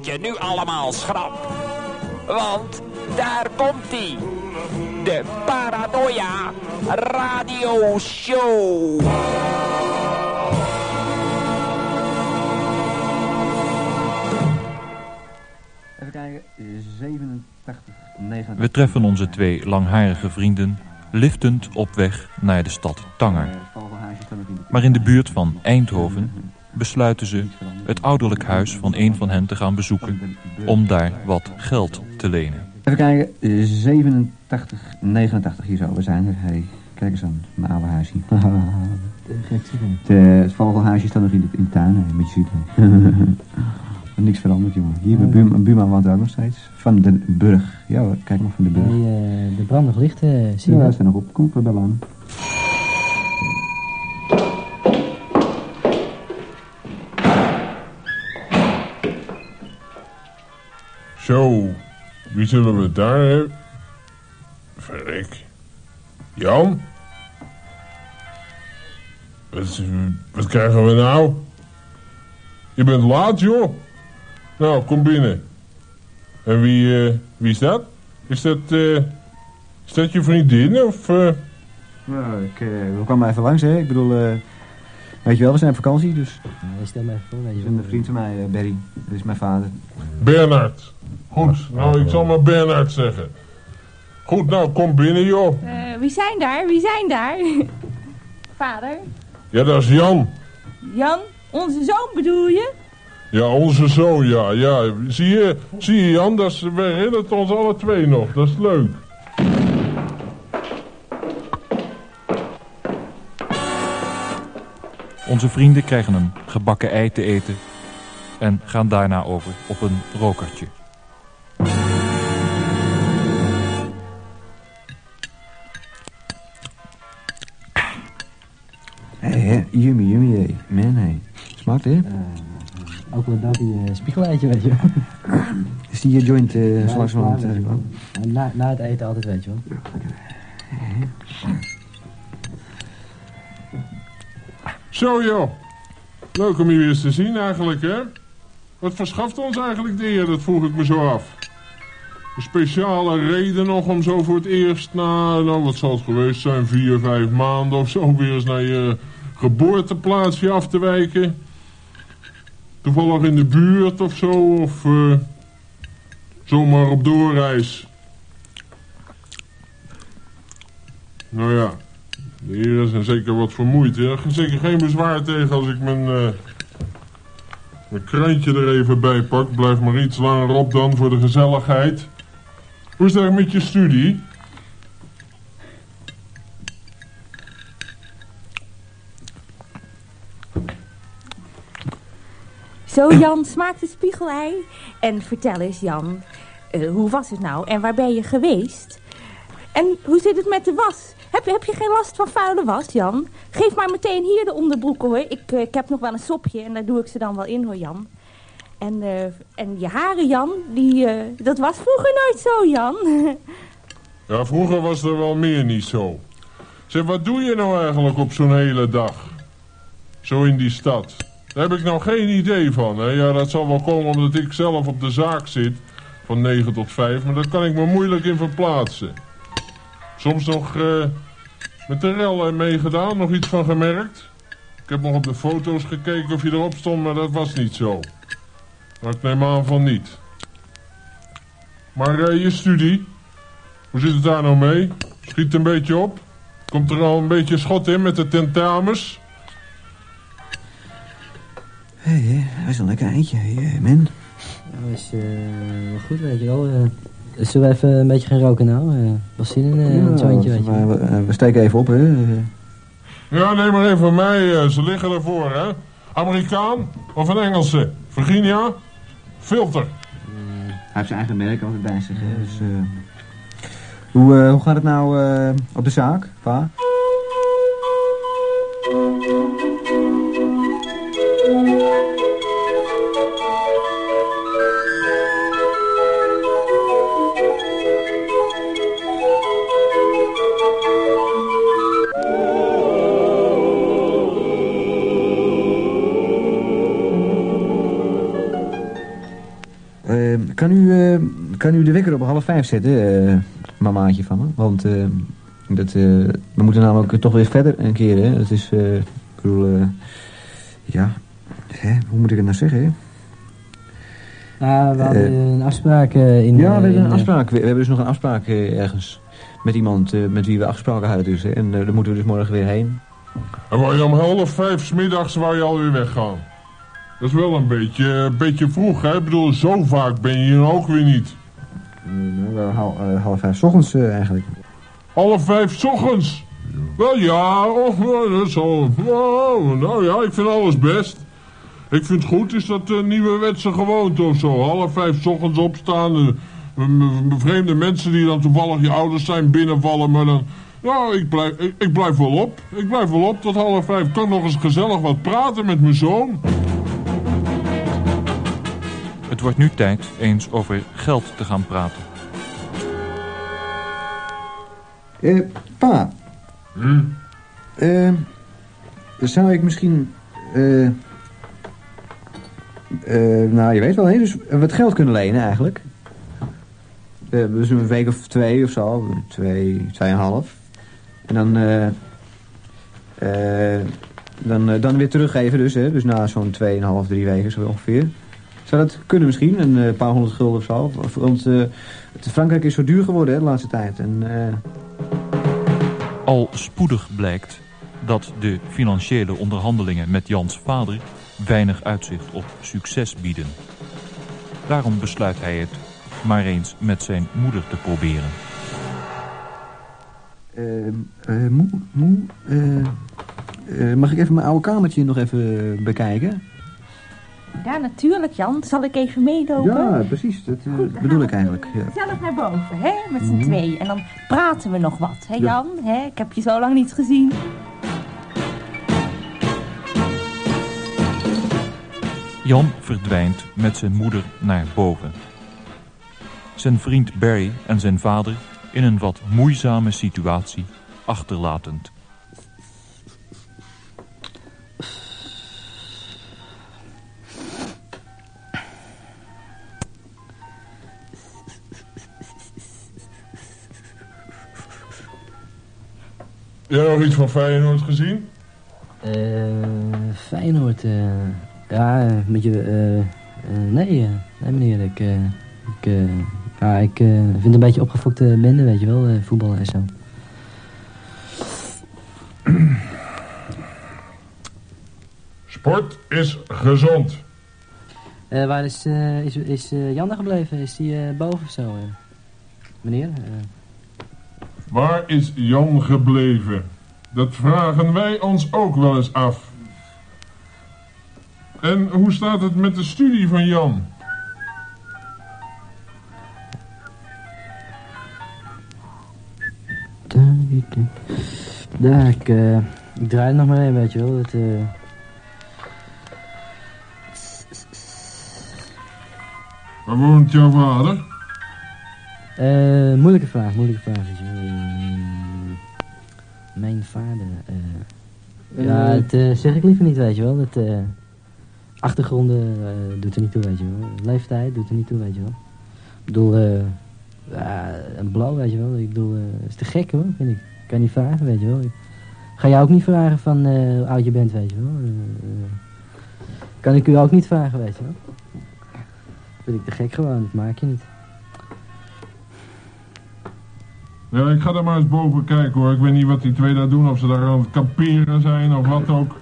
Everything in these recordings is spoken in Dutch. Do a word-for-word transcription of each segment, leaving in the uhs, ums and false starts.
dat je nu allemaal schrapt. Want daar komt-ie. De Paranoia Radio Show. Even kijken, zevenentachtig, negenentachtig. We treffen onze twee langharige vrienden liftend op weg naar de stad Tanger. Maar in de buurt van Eindhoven besluiten ze het ouderlijk huis van een van hen te gaan bezoeken om daar wat geld te lenen. Even kijken, zevenentachtig, negenentachtig hier zo, we zijn er. Hey, kijk eens aan, mijn oude huisje. Het, uh, het vogelhuisje staat nog in de, in de tuin, hè, met je ziet. Niks veranderd, jongen. Hier, mijn buurman, buurman woont ook nog steeds. Van den Burg. Ja hoor, kijk maar, van den Burg. Nee, uh, de brand nog licht, uh, zie je ja, dat? staat nog op. Kom, we bellen aan. Zo, wie zullen we daar hebben? Verrek. Jan? Wat, wat krijgen we nou? Je bent laat, joh. Nou, kom binnen. En wie, uh, wie is dat? Is dat, uh, is dat je vriendin, of... Uh... Nou, ik, uh, we kwamen even langs, hè. Ik bedoel, uh, weet je wel, we zijn op vakantie, dus... Ja, stel me even voor, weet je Dat is een vriend van mij, uh, Barry. Dat is mijn vader. Bernard. Goed, nou, ik zal maar Bernard zeggen. Goed, nou, kom binnen, joh. Uh, wie zijn daar? Wie zijn daar? Vader? Ja, dat is Jan. Jan? Onze zoon bedoel je? Ja, onze zoon, ja, ja. Zie je, zie je Jan, dat is, we herinneren ons alle twee nog. Dat is leuk. Onze vrienden krijgen een gebakken ei te eten en gaan daarna over op een rokertje. Hé, hey, yummy, yummy, hey. Man, hey. Smaakt, hè? Uh, ook wel dat die uh, spiegeleitje, weet je wel. Is die uh, joint uh, ja, zo langzamerhand? Uh, na, na het eten altijd, weet je wel. Zo, joh. Leuk om je weer eens te zien eigenlijk, hè? Wat verschaft ons eigenlijk de eer? Dat vroeg ik me zo af. Een speciale reden nog om zo voor het eerst na, nou wat zal het geweest zijn, vier, vijf maanden of zo weer eens naar je geboorteplaatsje af te wijken? Toevallig in de buurt of zo, of uh, zomaar op doorreis? Nou ja, de heren zijn zeker wat vermoeid. Er is zeker geen bezwaar tegen als ik mijn, uh, mijn krantje er even bij pak. Blijf maar iets langer op dan voor de gezelligheid. Hoe is het eigenlijk met je studie? Zo Jan, smaakt het spiegelei? En vertel eens Jan, uh, hoe was het nou en waar ben je geweest? En hoe zit het met de was? Heb je, heb je geen last van vuile was, Jan? Geef maar meteen hier de onderbroeken, hoor. Ik, uh, ik heb nog wel een sopje en daar doe ik ze dan wel in, hoor, Jan. En, uh, en je haren, Jan, die, uh, dat was vroeger nooit zo, Jan. Ja, vroeger was er wel meer niet zo. Zeg, wat doe je nou eigenlijk op zo'n hele dag? Zo in die stad. Daar heb ik nou geen idee van, hè. Ja, dat zal wel komen omdat ik zelf op de zaak zit. Van negen tot vijf, maar daar kan ik me moeilijk in verplaatsen. Soms nog uh, met de rellen meegedaan, nog iets van gemerkt. Ik heb nog op de foto's gekeken of je erop stond, maar dat was niet zo. Maar ik neem aan van niet. Maar uh, je studie, hoe zit het daar nou mee? Schiet een beetje op? Komt er al een beetje schot in met de tentamens? Hé, hey, dat is een lekker eindje, hey, man. Ja, dat is uh, wel goed, weet je wel. Uh, zullen we even een beetje gaan roken nou? Uh, was zin in uh, ja, een jointje, weet je wel. We, we, we steken even op, hè. Ja, neem maar even van mij. Uh, ze liggen ervoor, hè. Amerikaan of een Engelse? Virginia? Filter. Uh, hij heeft zijn eigen merk altijd bij zich, hè. Dus, uh, hoe, uh, hoe gaat het nou uh, op de zaak, pa? kan, u, uh, kan u de wekker op half vijf zetten, uh, mamaatje van me? Want uh, dat, uh, we moeten namelijk toch weer verder een keer, hè? Dat is, uh, ik bedoel, uh, ja, hè? Hoe moet ik het nou zeggen, hè? Nou, we hadden uh, een afspraak uh, in... Ja, we hebben in, een afspraak. We, we hebben dus nog een afspraak uh, ergens met iemand uh, met wie we afgesproken hadden dus, hè? En uh, daar moeten we dus morgen weer heen. En wou je om half vijf 's middags wou je alweer weggaan? Dat is wel een beetje, een beetje vroeg, hè? Ik bedoel, zo vaak ben je hier ook weer niet. Uh, nou, half, uh, half vijf 's ochtends uh, eigenlijk. Half vijf 's ochtends? Ja. Wel ja, oh, dat is al... Oh, nou ja, ik vind alles best. Ik vind het goed, is dat een nieuwerwetse gewoonte of zo. Half vijf 's ochtends opstaan. Bevreemde mensen die dan toevallig je ouders zijn binnenvallen, maar dan... Nou, ik blijf, ik, ik blijf wel op. Ik blijf wel op tot half vijf. Ik kan nog eens gezellig wat praten met mijn zoon. Het wordt nu tijd eens over geld te gaan praten. Uh, pa. Hm? Uh, zou ik misschien... Uh, uh, nou, je weet wel, hè? Dus wat geld kunnen lenen eigenlijk. Uh, dus een week of twee of zo. Twee, tweeënhalf. En dan... Uh, uh, dan, uh, dan weer teruggeven dus, hè? Dus na zo'n tweeënhalf, drie weken zo ongeveer. Zou dat kunnen misschien, een uh, paar honderd gulden of zo? Want uh, Frankrijk is zo duur geworden, hè, de laatste tijd. En, uh... Al spoedig blijkt dat de financiële onderhandelingen met Jans vader weinig uitzicht op succes bieden. Daarom besluit hij het maar eens met zijn moeder te proberen. Uh, uh, moe, moe, uh, uh, mag ik even mijn oude kamertje nog even bekijken? Ja, natuurlijk, Jan. Zal ik even meelopen? Ja, precies. Dat uh, Goed, bedoel ik eigenlijk. Ja. Zelf naar boven, hè? Met z'n mm-hmm. tweeën. En dan praten we nog wat, hè Jan? Ja. Hè? Ik heb je zo lang niet gezien. Jan verdwijnt met zijn moeder naar boven. Zijn vriend Barry en zijn vader in een wat moeizame situatie achterlatend. Heb je nog iets van Feyenoord gezien? Uh, Feyenoord, uh, ja, moet je, uh, uh, nee, uh, nee meneer, ik, uh, ik, uh, ja, ik uh, vind het een beetje opgefokte bende, weet je wel, uh, voetballen en zo. Sport is gezond. Uh, waar is, uh, is, is uh, Jan gebleven? Is die uh, boven of zo, uh, meneer? Uh, Waar is Jan gebleven? Dat vragen wij ons ook wel eens af. En hoe staat het met de studie van Jan? Ja, ik, uh, ik draai er nog maar een, weet je wel. Het, uh... Waar woont jouw vader? Uh, moeilijke vraag, moeilijke vraag. Uh, mijn vader. Uh, ja, het uh, zeg ik liever niet, weet je wel. Het, uh, achtergronden uh, doet er niet toe, weet je wel. Leeftijd doet er niet toe, weet je wel. Ik bedoel, uh, uh, een blauw, weet je wel. Ik bedoel, uh, is te gek hoor, vind ik. Ik kan niet vragen, weet je wel. Ik ga jou ook niet vragen van uh, hoe oud je bent, weet je wel. Uh, uh, kan ik u ook niet vragen, weet je wel. Vind ik te gek gewoon, dat maak je niet. Ja, ik ga daar maar eens boven kijken hoor. Ik weet niet wat die twee daar doen. Of ze daar aan het kamperen zijn of wat ook.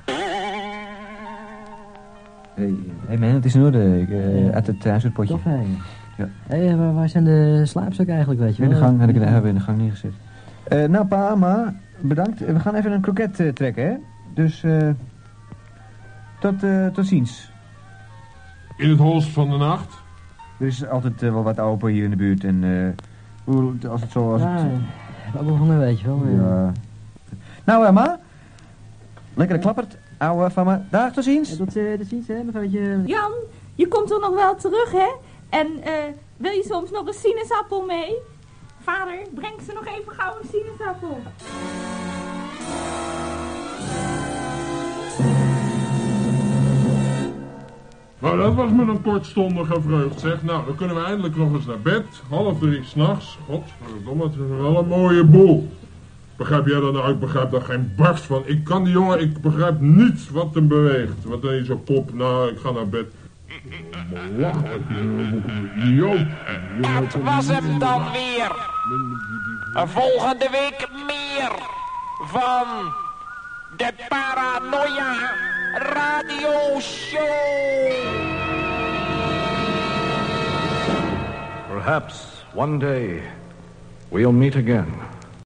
Hé hey, hey man, het is in orde. Ik, uh, uit het huishoudpotje. Tof, hé. Ja. Hé, hey, waar, waar zijn de slaapzakken eigenlijk, weet je wel? In de gang, had ik het hebben in de gang neergezet. Uh, nou pa, ma, bedankt. We gaan even een kroket uh, trekken, hè. Dus, uh, tot, uh, tot ziens. In het holst van de nacht? Er is altijd uh, wel wat open hier in de buurt en... Uh, als het zo was. Ja, het... ik heb ook wel honger, weet je wel. Ja. Nou, uh, ma. Lekker klappert. Ouwe van me. Dag, tot ziens. Ja, tot, uh, tot ziens, hè, mevrouwtje. Jan, je komt toch nog wel terug, hè? En uh, wil je soms nog een sinaasappel mee? Vader, breng ze nog even gauw een sinaasappel. Maar dat was me een kortstondige vreugd, zeg. Nou, dan kunnen we eindelijk nog eens naar bed. Half drie s'nachts. Godverdomme, het is wel een mooie boel. Begrijp jij dat nou? Ik begrijp daar geen barst van. Ik kan die jongen, ik begrijp niets wat hem beweegt. Wat dan in zo'n kop. Nou, ik ga naar bed. Idioot. Dat was hem dan weer. Volgende week meer van de Paranoia Radio Show. Perhaps one day we'll meet again.